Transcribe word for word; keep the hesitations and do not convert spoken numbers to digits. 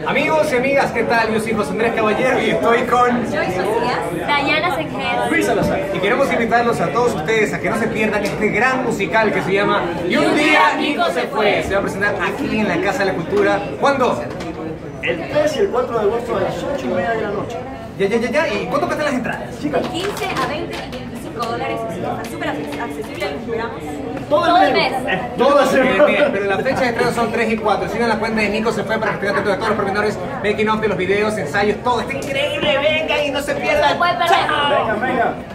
Amigos y amigas, ¿qué tal? Yo soy José Andrés Caballero y estoy con Joy Socias, Dayana Senjer, Luis Salazar. Y queremos invitarlos a todos ustedes a que no se pierdan este gran musical que se llama Y un día Nico se fue. Se va a presentar aquí en la Casa de la Cultura. ¿Cuándo? El tres y el cuatro de agosto a las ocho y media de la noche. Ya, ya, ya, ya. ¿Y cuánto cuestan las entradas? de quince a veinte y veinticinco dólares, así que está súper accesible, lo esperamos. Todo el mes. mes. Todo el Bien, mes. bien, pero las fechas de estreno son tres y cuatro. Sigan la cuenta de Nico se fue para que estén atentos de todos los pormenores, making of de los videos, ensayos, todo. Está increíble, vengan y no se pierdan. Se puede perder. ¡Chao! Venga, venga.